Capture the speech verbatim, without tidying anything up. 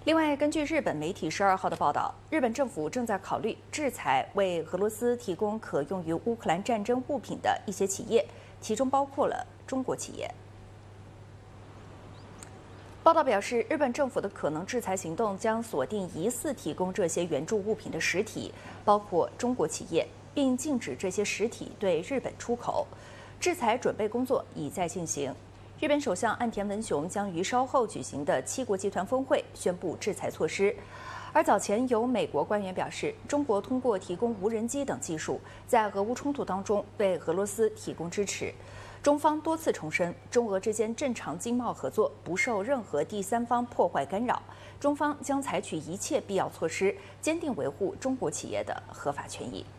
另外，根据日本媒体十二号的报道，日本政府正在考虑制裁为俄罗斯提供可用于乌克兰战争物品的一些企业，其中包括了中国企业。报道表示，日本政府的可能制裁行动将锁定疑似提供这些援助物品的实体，包括中国企业，并禁止这些实体对日本出口。制裁准备工作已在进行。日本首相岸田文雄将于稍后举行的七国集团峰会宣布制裁措施。而早前有美国官员表示，中国通过提供无人机等技术，在俄乌冲突当中为俄罗斯提供支持。中方多次重申，中俄之间正常经贸合作不受任何第三方破坏干扰，中方将采取一切必要措施，坚定维护中国企业的合法权益。